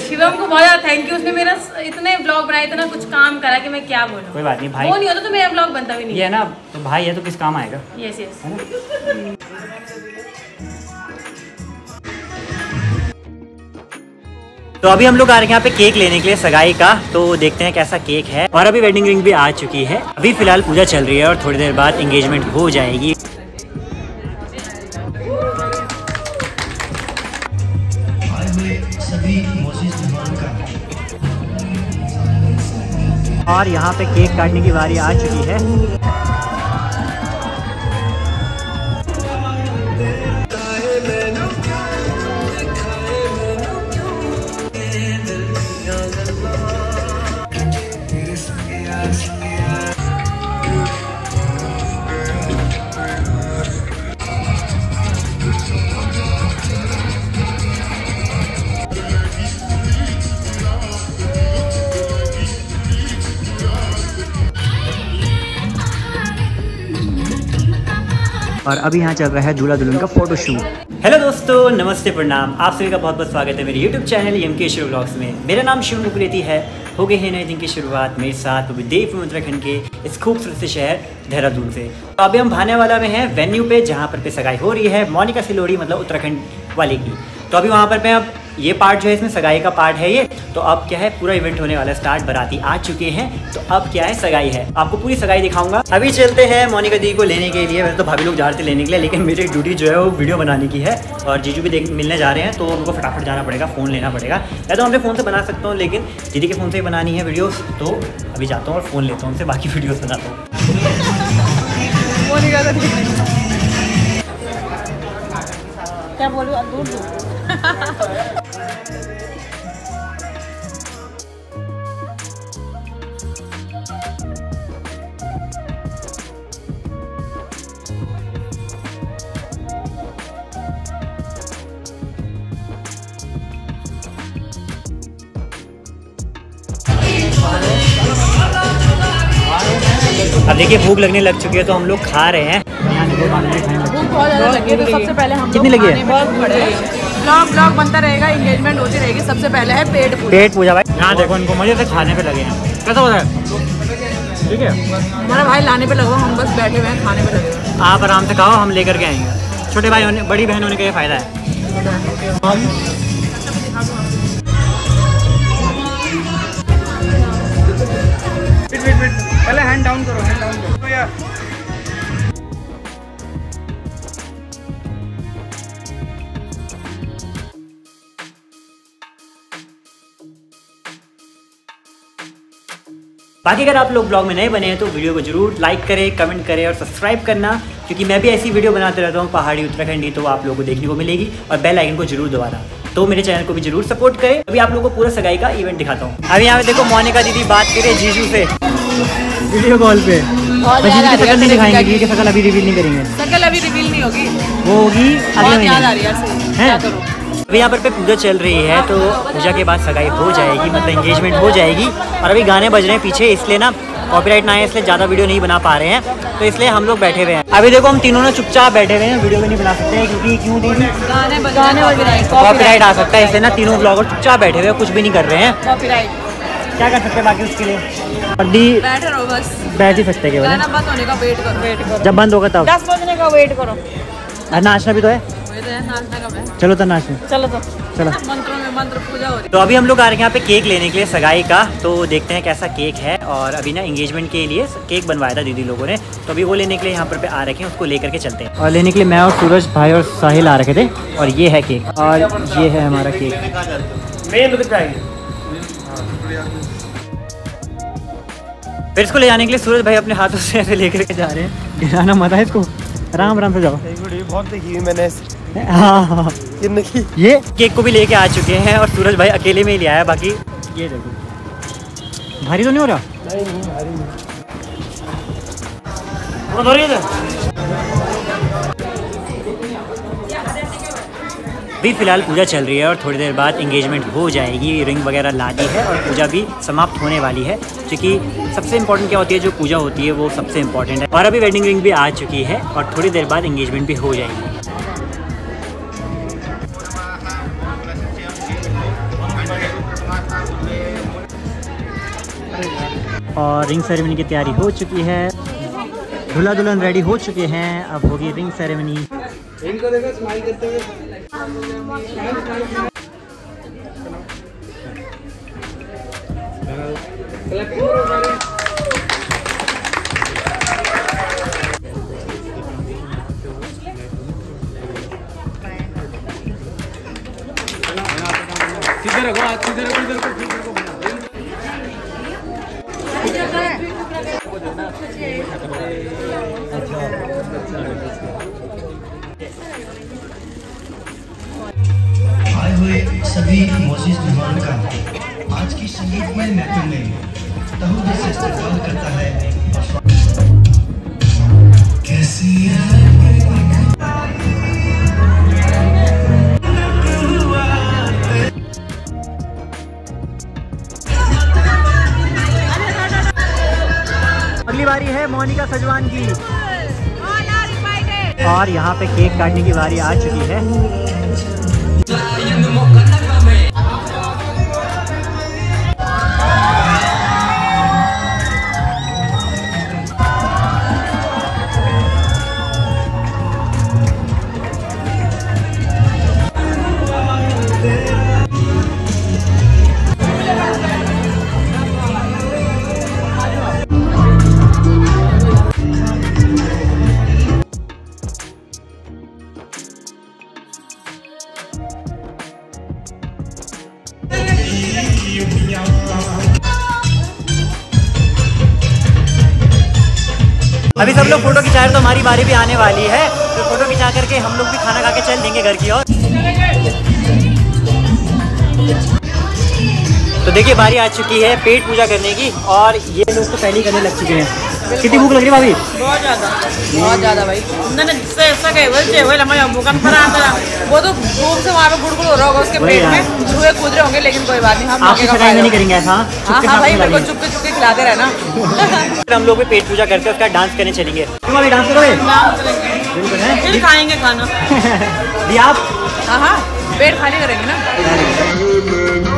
शिवम को बहुत ज्यादा थैंक यू, उसने मेरा इतने ब्लॉग बनाए, इतना कुछ काम करा कि मैं क्या बोलूं। कोई बात नहीं भाई, वो नहीं होता तो मेरा ब्लॉग बनता भी नहीं। ये है ना, तो भाई है तो किस काम आएगा। Yes yes. तो अभी हम लोग आ रहे हैं यहाँ पे केक लेने के लिए सगाई का, तो देखते हैं कैसा केक है। और अभी वेडिंग रिंग भी आ चुकी है। अभी फिलहाल पूजा चल रही है और थोड़ी देर बाद एंगेजमेंट हो जाएगी। और यहाँ पे केक काटने की बारी आ चुकी है। और अभी यहाँ चल रहा है दूल्हा दुल्हन का फोटो शूट। हेलो दोस्तों, नमस्ते, प्रणाम। आप सभी का बहुत बहुत स्वागत है मेरे YouTube channel MK Shiv vlogs में। मेरा नाम शिव मुकुलेती है। हो गए हैं नए दिन की शुरुआत मेरे साथ देवभूमि उत्तराखंड के इस खूबसूरत से शहर देहरादून से। तो अभी हम भानेवाला में हैं वेन्यू पे, जहाँ पर सगाई हो रही है मोनिका सिलोड़ी, मतलब उत्तराखंड वाले की। तो अभी वहाँ पर मैं अब ये पार्ट जो है, इसमें सगाई का पार्ट है ये। तो अब क्या है, पूरा इवेंट होने वाला स्टार्ट, बाराती आ चुके हैं। तो अब क्या है, सगाई है। आपको पूरी सगाई दिखाऊंगा। अभी चलते हैं मोनिका दी को लेने के लिए। वैसे तो भाभी लोग जा रहे थे लेने के लिए, लेकिन मेरी ड्यूटी जो है वो वीडियो बनाने की है। और जीजू भी मिलने जा रहे हैं, तो उनको फटाफट जाना पड़ेगा, फ़ोन लेना पड़ेगा। या तो अपने फ़ोन से बना सकता हूँ, लेकिन दीदी के फ़ोन से ही बनानी है वीडियोज़। तो अभी जाता हूँ और फ़ोन लेता हूँ उनसे, बाकी वीडियोज़ बनाता हूँ। क्या बोलूं, दूर दूर। अब देखिए भूख लगने लग चुकी है, तो हम लोग खा रहे हैं। भूख बहुत ज़्यादा लगी है, तो सबसे पहले हम कितनी लगी है? बहुत बड़े ब्लॉग बनता रहेगा, एंगेजमेंट होती रहेगी। सबसे पहले है पेट पूजा भाई। यहाँ देखो इनको मजे से खाने पे लगे हैं। कैसा होता है? ठीक है, हमारा भाई लाने पे लगा, हम बस बैठे हुए हैं, खाने पे लगे हुए। आप आराम से खाओ, हम लेकर के आएंगे। छोटे भाई होने, बड़ी बहन होने का ये फ़ायदा है। पहले हैंड डाउन करो, हैंड डाउन करो यार। बाकी अगर आप लोग ब्लॉग में नए बने हैं तो वीडियो को जरूर लाइक करें, कमेंट करें और सब्सक्राइब करना, क्योंकि मैं भी ऐसी वीडियो बनाते रहता हूँ पहाड़ी उत्तराखंडी, तो आप लोगों को देखने को मिलेगी। और बेल आइकन को जरूर दबाना, तो मेरे चैनल को भी जरूर सपोर्ट करें। अभी आप लोगों को पूरा सगाई का इवेंट दिखाता हूँ। अभी यहाँ पे देखो मोनिका दीदी बात करें जीजू से वीडियो कॉल पे। जीजू की शकल नहीं दिखाएंगे, जीजू की शकल अभी रिवील नहीं करेंगे। शकल अभी रिवील नहीं होगी, वो होगी अगले महीने। अभी यहाँ पर पूजा चल रही है, तो पूजा के बाद सगाई हो जाएगी, मतलब एंगेजमेंट हो जाएगी। और अभी गाने बज रहे हैं पीछे, इसलिए ना कॉपीराइट ना है, इसलिए ज़्यादा वीडियो नहीं बना पा रहे हैं। तो इसलिए हम लोग बैठे हुए हैं। अभी देखो हम तीनों ने चुपचाप बैठे हुए हैं, वीडियो भी नहीं बना सकते हैं, क्योंकि क्यों दीदी गाने बज रहे हैं, कॉपीराइट आ सकता है। इसलिए ना तीनों ब्लॉगर चुपचाप बैठे हुए हैं, कुछ भी नहीं कर रहे हैं। कॉपीराइट क्या कर सकते हैं बाकी उसके लिए? बैठे रहो, बस बैठ ही सकते हैं। गाना बंद होने का वेट करो, जब बंद होगा तब 10 बजने का वेट करो। नाचना भी तो है, चलो तो नाचने, चलो तो चलो। मंत्रों में मंत्र पूजा हो रही है। तो अभी हम लोग आ रहे हैं यहाँ पे केक लेने के लिए सगाई का, तो देखते हैं कैसा केक है। और अभी ना एंगेजमेंट के लिए केक बनवाया था दीदी लोगों ने, तो अभी वो लेने के लिए यहाँ पर आ रखे हैं, उसको लेकर के चलते हैं। और लेने के लिए मैं और सूरज भाई और साहिल आ रखे थे। और ये है केक, और ये है हमारा केक। फिर इसको ले जाने के लिए सूरज भाई अपने हाथों से ऐसे लेकर के जा रहे हैं। गिराना मत है इसको, आराम आराम से जाओ। बहुत देखी हुई मैंने। हाँ, ये केक को भी लेके आ चुके हैं, और सूरज भाई अकेले में ही ले आया। बाकी ये देखो, भारी तो नहीं हो रहा? नहीं भारी नहीं। अभी फिलहाल पूजा चल रही है, और थोड़ी देर बाद एंगेजमेंट हो जाएगी। रिंग वगैरह ला दी है, और पूजा भी समाप्त होने वाली है, क्योंकि सबसे इम्पोर्टेंट क्या होती है, जो पूजा होती है वो सबसे इम्पोर्टेंट है। और अभी वेडिंग रिंग भी आ चुकी है, और थोड़ी देर बाद एंगेजमेंट भी हो जाएगी। और रिंग सेरेमनी की तैयारी हो चुकी है। दूल्हा दुल्हन रेडी हो चुके हैं, अब होगी रिंग सेरेमनी। इनको देखो स्माइल करते हुए। सीधे रखो, हाथ सीधे रखो, इधर को ठीक रखो। आए हुए सभी मोजिज़ मेहमान का आज की संगीतमय नृत्य में तहूद से इस्तेमाल करता है। कैसी अगली बारी है मोनिका सजवान की और यहाँ पे केक काटने की बारी आ चुकी है। अभी सब लोग फोटो खिंचा रहे, तो हमारी बारी भी आने वाली है, तो फोटो खिंचा करके हम लोग भी खाना खा के चल देंगे घर की ओर। तो देखिए बारी आ चुकी है पेट पूजा करने की, और ये लोग तो पहले ही करने लग चुके हैं। कितनी भूख लग रही है भाभी? बहुत ज़्यादा भाई। वो तो भूख से वहाँ पे गुड़गुड़ हो रहा होगा उसके पेट में, चूहे कूद रहे होंगे, लेकिन कोई बात नहीं, हम आपकी शराई में नहीं करेंगे ऐसा। हाँ भाई, मेरे को चुपके चुपके खिलाते रहना। हम लोग भी पेट पूजा करते हैं, उसका डांस करने चलेंगे। तुम अभी डांस करोगे? फिर खाएंगे खाना। आप? हाँ, पेट खाली करेंगे ना।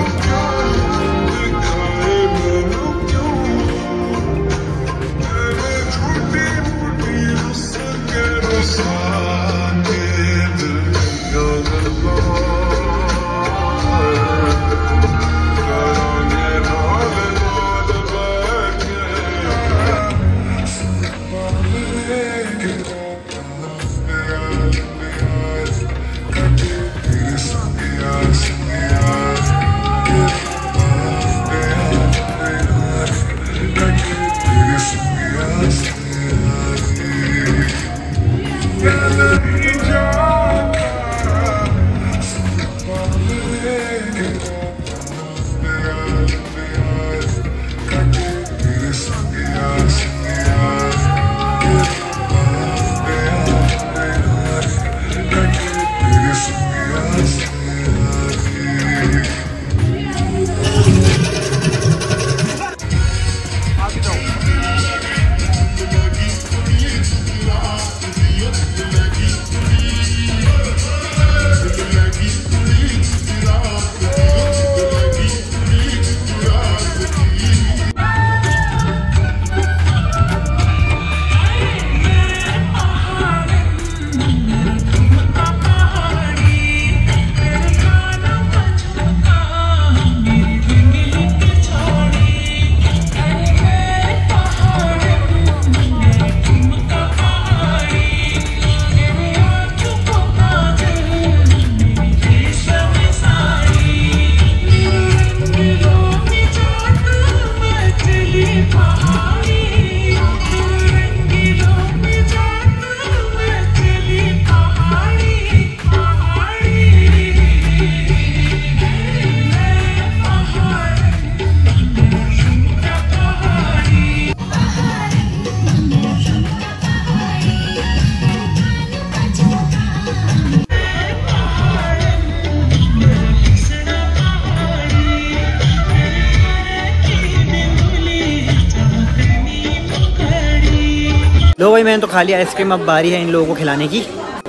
लो भाई मैंने तो खा लिया आइसक्रीम, अब बारी है इन लोगों को खिलाने की।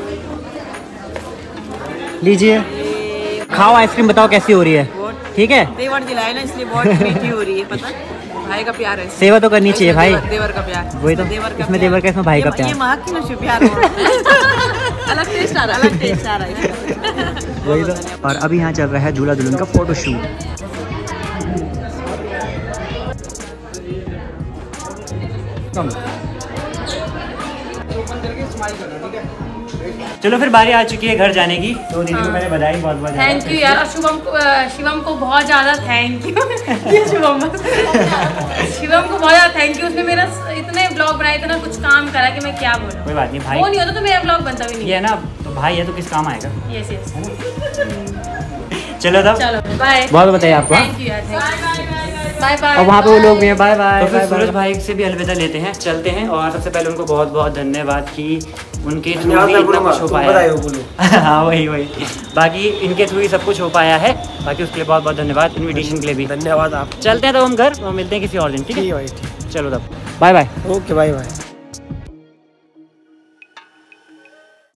लीजिए खाओ आइसक्रीम, बताओ कैसी हो रही है? ठीक है? दिलाए ना, इसलिए बहुत मीठी हो रही है, पता है? भाई का प्यार है। सेवा तो करनी चाहिए भाई। देवर का प्यार। वही तो, इसमें देवर का, इसमें भाई का प्यार। ये महक की नशे प्यार हो अलग टेस्ट आ रहा है, अलग टेस्ट आ रहा है। वही तो। और अभी यहाँ चल रहा है दूल्हा दुल्हन का फोटो शूट। चलो फिर बारी आ चुकी है घर जाने की, तो दीदी को मैंने बधाई बहुत बहुत। थैंक यू यार, और शिवम को बहुत ज़्यादा थैंक यू। शिवम को बहुत ज़्यादा थैंक यू, उसने मेरा इतने ब्लॉग बनाए, इतना कुछ काम करा कि मैं क्या बोलूं। कोई बात नहीं भाई, वो नहीं होता तो मेरा ब्लॉग बनता भी नहीं। ये है ना, तो भाई है तो किस काम आएगा। Yes yes. चलो तब, चलो बाय। बहुत बताइए आपको। थैंक यू यार, बाय बाय। और वहाँ पे वो लोग भी हैं, बाय बाय। तो फिर सूरज भाई से भी अलविदा लेते हैं, चलते हैं। और सबसे पहले उनको बहुत बहुत धन्यवाद कि उनके थ्रू ही इतना कुछ हो पाया। हाँ वही बाकी इनके थ्रू ही सब कुछ हो पाया है। बाकी उसके लिए बहुत बहुत धन्यवाद, इनविटेशन के लिए भी धन्यवाद। आप चलते हैं तो हम घर, और मिलते हैं किसी और दिन। ठीक है, चलो तब, bye bye. Okay, bye bye.